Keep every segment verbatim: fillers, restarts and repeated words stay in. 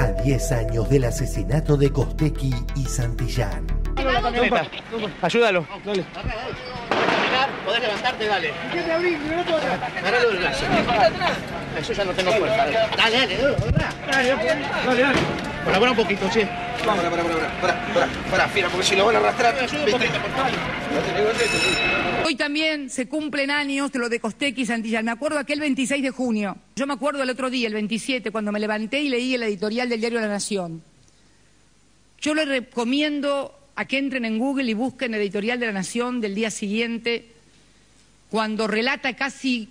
A diez años del asesinato de Costecchi y Santillán. Ayúdalo. Dale. Podés levantarte, dale. ¿Qué te abrí? No puedo agarrarlo del brazo. Yo ya no tengo fuerza. Dale, dale, dale. Dale, dale, dale. Colabora un poquito, che. Para, para, para, para, para, para, fiera, porque si lo van a arrastrar. Ayuda un poquito, por favor. Hoy también se cumplen años de lo de Costecchi y Santillán. Me acuerdo aquel veintiséis de junio. Yo me acuerdo el otro día, el veintisiete, cuando me levanté y leí el editorial del diario La Nación. Yo les recomiendo a que entren en Google y busquen el editorial de La Nación del día siguiente, cuando relata casi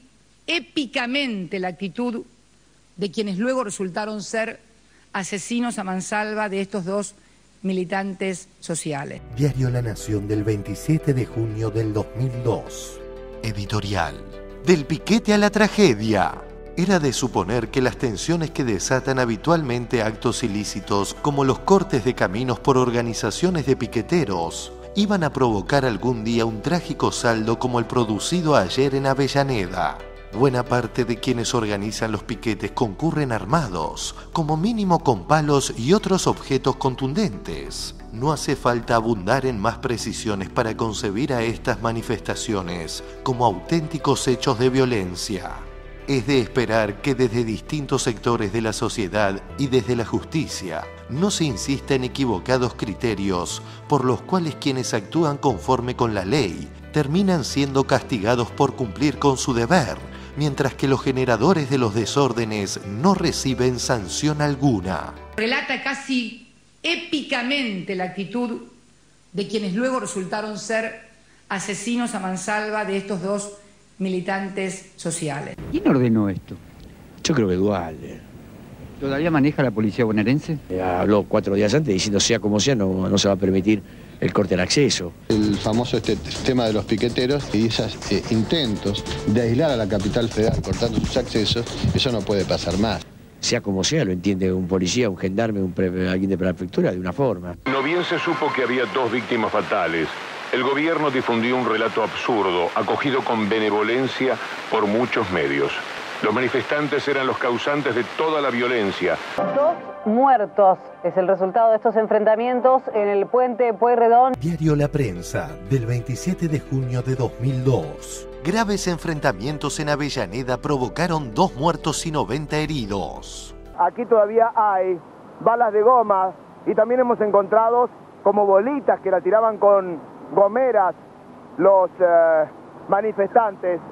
épicamente la actitud de quienes luego resultaron ser asesinos a mansalva de estos dos militantes sociales. Diario La Nación del veintisiete de junio del dos mil dos. Editorial. Del piquete a la tragedia. Era de suponer que las tensiones que desatan habitualmente actos ilícitos, como los cortes de caminos por organizaciones de piqueteros, iban a provocar algún día un trágico saldo como el producido ayer en Avellaneda. Buena parte de quienes organizan los piquetes concurren armados, como mínimo con palos y otros objetos contundentes. No hace falta abundar en más precisiones para concebir a estas manifestaciones como auténticos hechos de violencia. Es de esperar que desde distintos sectores de la sociedad y desde la justicia no se insista en equivocados criterios por los cuales quienes actúan conforme con la ley terminan siendo castigados por cumplir con su deber, mientras que los generadores de los desórdenes no reciben sanción alguna. Relata casi épicamente la actitud de quienes luego resultaron ser asesinos a mansalva de estos dos militantes sociales. ¿Quién ordenó esto? Yo creo que Dualde. ¿Todavía maneja la policía bonaerense? Eh, habló cuatro días antes diciendo sea como sea, no, no se va a permitir el corte al acceso. El famoso este tema de los piqueteros y esos eh, intentos de aislar a la capital federal cortando sus accesos, eso no puede pasar más. Sea como sea, lo entiende un policía, un gendarme, un pre alguien de prefectura de una forma. No bien se supo que había dos víctimas fatales. El gobierno difundió un relato absurdo, acogido con benevolencia por muchos medios. Los manifestantes eran los causantes de toda la violencia. Dos muertos es el resultado de estos enfrentamientos en el puente Pueyrredón. Diario La Prensa del veintisiete de junio de dos mil dos. Graves enfrentamientos en Avellaneda provocaron dos muertos y noventa heridos. Aquí todavía hay balas de goma y también hemos encontrado como bolitas que la tiraban con gomeras los eh, manifestantes.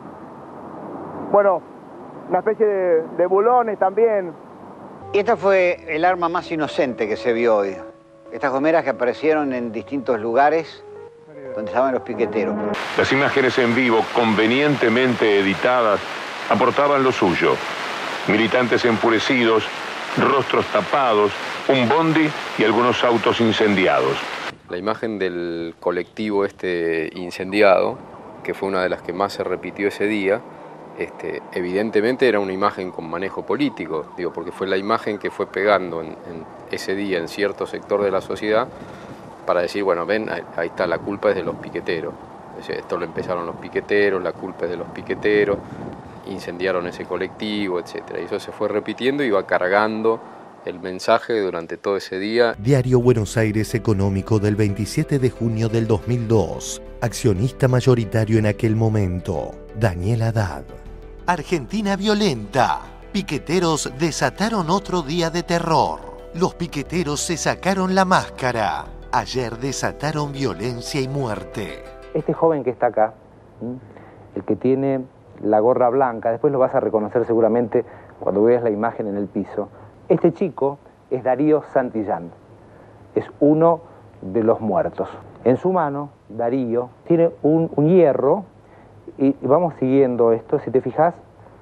Bueno, una especie de, de bulones también. Y esta fue el arma más inocente que se vio hoy. Estas gomeras que aparecieron en distintos lugares donde estaban los piqueteros. Las imágenes en vivo, convenientemente editadas, aportaban lo suyo. Militantes enfurecidos, rostros tapados, un bondi y algunos autos incendiados. La imagen del colectivo este incendiado, que fue una de las que más se repitió ese día, este, evidentemente era una imagen con manejo político, digo, porque fue la imagen que fue pegando en, en ese día en cierto sector de la sociedad para decir, bueno, ven, ahí, ahí está, la culpa es de los piqueteros. Esto lo empezaron los piqueteros, la culpa es de los piqueteros, incendiaron ese colectivo, etcétera. Y eso se fue repitiendo y iba cargando el mensaje durante todo ese día. Diario Buenos Aires Económico del veintisiete de junio del dos mil dos. Accionista mayoritario en aquel momento, Daniel Haddad. Argentina violenta. Piqueteros desataron otro día de terror. Los piqueteros se sacaron la máscara. Ayer desataron violencia y muerte. Este joven que está acá, el que tiene la gorra blanca, después lo vas a reconocer seguramente cuando veas la imagen en el piso. Este chico es Darío Santillán, es uno de los muertos. En su mano, Darío tiene un, un hierro y, y vamos siguiendo esto. Si te fijas,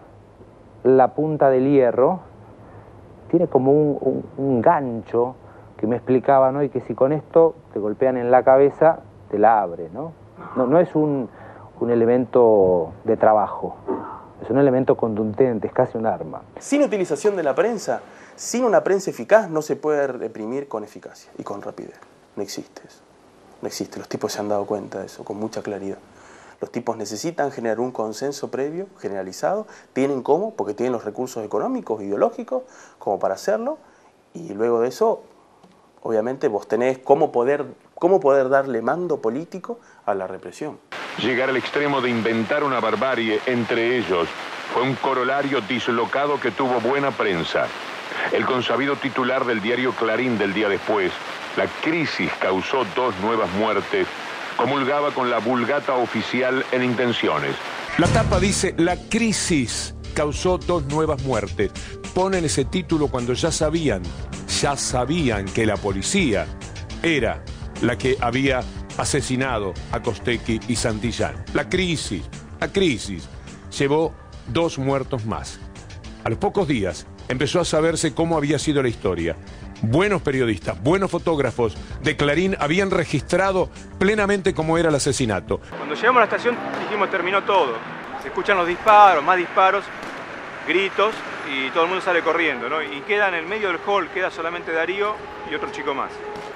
la punta del hierro tiene como un, un, un gancho que me explicaba, ¿no? Y que si con esto te golpean en la cabeza, te la abre, ¿no? No, no es un, un elemento de trabajo, es un elemento contundente, es casi un arma. Sin utilización de la prensa, sin una prensa eficaz, no se puede reprimir con eficacia y con rapidez. No existe eso. No existe. Los tipos se han dado cuenta de eso con mucha claridad. Los tipos necesitan generar un consenso previo, generalizado. ¿Tienen cómo? Porque tienen los recursos económicos, ideológicos, como para hacerlo. Y luego de eso, obviamente vos tenés cómo poder, cómo poder darle mando político a la represión. Llegar al extremo de inventar una barbarie entre ellos fue un corolario dislocado que tuvo buena prensa. El consabido titular del diario Clarín del día después, la crisis causó dos nuevas muertes, comulgaba con la vulgata oficial en intenciones. La tapa dice, la crisis causó dos nuevas muertes. Ponen ese título cuando ya sabían, ya sabían que la policía era la que había asesinado a Costecchi y Santillán. La crisis, la crisis, llevó dos muertos más. A los pocos días empezó a saberse cómo había sido la historia. Buenos periodistas, buenos fotógrafos de Clarín habían registrado plenamente cómo era el asesinato. Cuando llegamos a la estación dijimos terminó todo. Se escuchan los disparos, más disparos, gritos y todo el mundo sale corriendo, ¿no? Y queda en el medio del hall, queda solamente Darío y otro chico más.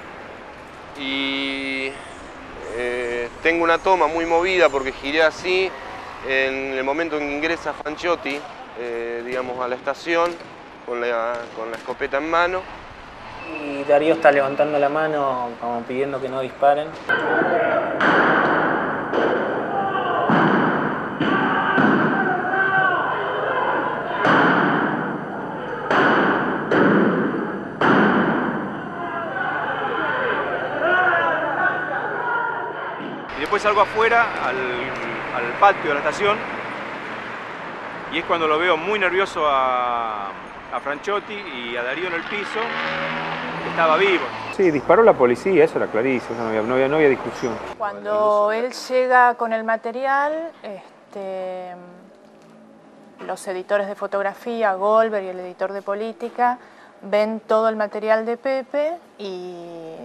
Y eh, tengo una toma muy movida porque giré así en el momento en que ingresa Franchotti, eh, digamos, a la estación con la, con la escopeta en mano. Y Darío está levantando la mano como pidiendo que no disparen. Y después salgo afuera al, al patio de la estación y es cuando lo veo muy nervioso a, a Franchotti y a Darío en el piso. Estaba vivo. Sí, disparó la policía, eso era clarísimo, no había, no había, no había discusión. Cuando él llega con el material, este, los editores de fotografía, Goldberg y el editor de política, ven todo el material de Pepe y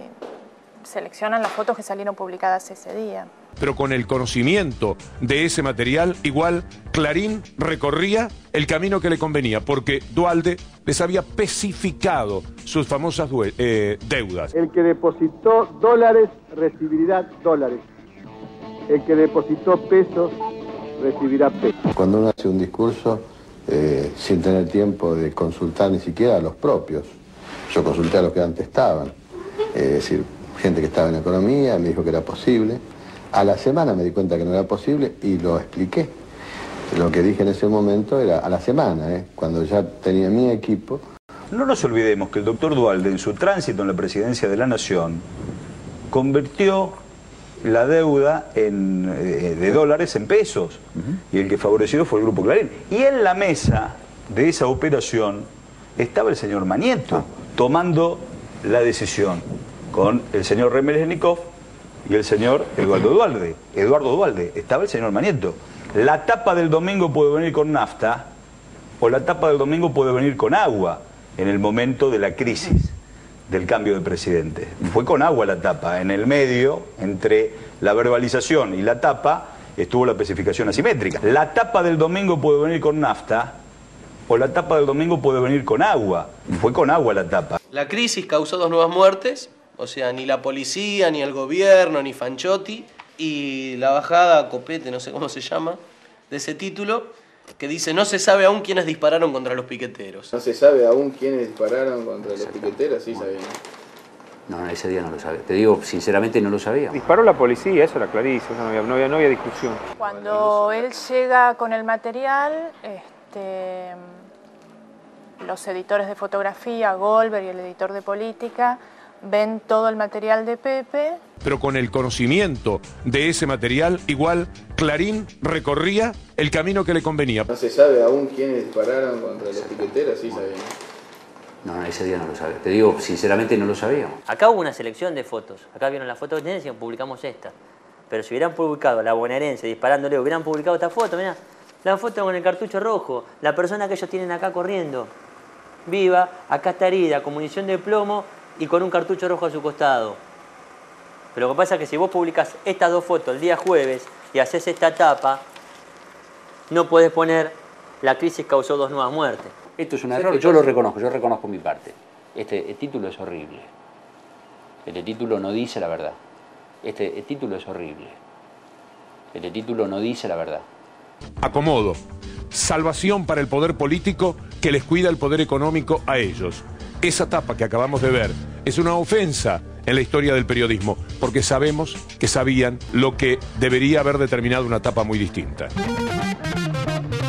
seleccionan las fotos que salieron publicadas ese día. Pero con el conocimiento de ese material, igual Clarín recorría el camino que le convenía, porque Duhalde les había especificado sus famosas eh, deudas. El que depositó dólares recibirá dólares. El que depositó pesos recibirá pesos. Cuando uno hace un discurso eh, sin tener tiempo de consultar ni siquiera a los propios, yo consulté a los que antes estaban, es decir, gente que estaba en economía, me dijo que era posible. A la semana me di cuenta que no era posible y lo expliqué. Lo que dije en ese momento era a la semana, ¿eh? Cuando ya tenía mi equipo. No nos olvidemos que el doctor Duhalde, en su tránsito en la presidencia de la Nación, convirtió la deuda en, eh, de dólares en pesos. Uh-huh. Y el que favoreció fue el Grupo Clarín. Y en la mesa de esa operación estaba el señor Manieto, ah. tomando la decisión con el señor Remelesnikov y el señor Eduardo Duhalde. Eduardo Duhalde, estaba el señor Manieto. La tapa del domingo puede venir con nafta o la tapa del domingo puede venir con agua en el momento de la crisis del cambio de presidente. Fue con agua la tapa. En el medio, entre la verbalización y la tapa, estuvo la especificación asimétrica. La tapa del domingo puede venir con nafta o la tapa del domingo puede venir con agua. Fue con agua la tapa. La crisis causó dos nuevas muertes. O sea, ni la policía, ni el gobierno, ni Franchotti, y la bajada a copete, no sé cómo se llama, de ese título, que dice, no se sabe aún quiénes dispararon contra los piqueteros. No se sabe aún quiénes dispararon contra los piqueteros, sí sabían. No, no, ese día no lo sabía. Te digo, sinceramente no lo sabía. Disparó la policía, eso era clarísimo, no había, no había, no había discusión. Cuando él llega con el material, este, los editores de fotografía, Goldberg y el editor de política, ven todo el material de Pepe. Pero con el conocimiento de ese material, igual Clarín recorría el camino que le convenía. No se sabe aún quiénes dispararon contra los piqueteros, sí sabían. No, no, ese día no lo sabía. Te digo, sinceramente no lo sabíamos. Acá hubo una selección de fotos. Acá vieron la foto que tenían y publicamos esta. Pero si hubieran publicado la bonaerense disparándole, hubieran publicado esta foto, mirá. La foto con el cartucho rojo. La persona que ellos tienen acá corriendo. Viva, acá está herida, con munición de plomo y con un cartucho rojo a su costado. Pero lo que pasa es que si vos publicás estas dos fotos el día jueves y haces esta tapa, no podés poner la crisis causó dos nuevas muertes. Esto es un error, yo lo reconozco, yo reconozco mi parte. Este el título es horrible. Este título no dice la verdad. Este el título es horrible. Este título no dice la verdad. Acomodo. Salvación para el poder político que les cuida el poder económico a ellos. esa tapa que acabamos de ver es una ofensa en la historia del periodismo, porque sabemos que sabían lo que debería haber determinado una tapa muy distinta.